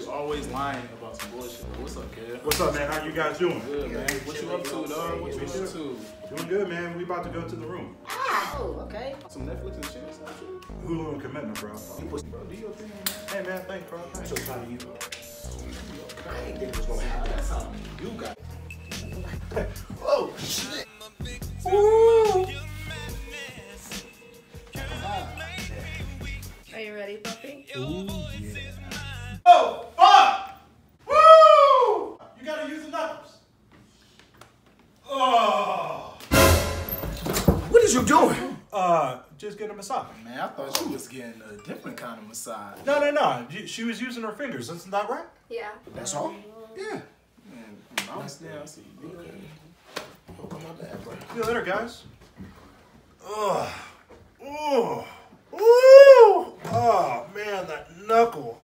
always lying about some bullshit. What's up, kid? What's up, man? How you guys doing? Good, man. What you up to, dog? What you up to? Doing good, man. We about to go to the room. Oh, okay. Some Netflix and shit or some shit? Hulu and commitment, bro. Bro, do your thing, man. Hey, man. Thanks, bro. Thanks. So proud of you. I didn't think it was gonna happen. That's how you got it. Oh, shit. Woo! Are you ready, puppy? Ooh, yeah. Oh, fuck! Woo! You gotta use the knuckles. Oh. What is you doing? Just get a massage. Man, I thought you was getting a different kind of massage. No. She was using her fingers. Isn't that right? Yeah. That's all? Yeah. Man, I'm still see you. Oh, my bad, bro. See you later, guys. Ugh. Ooh. Ooh. Oh, man, that knuckle.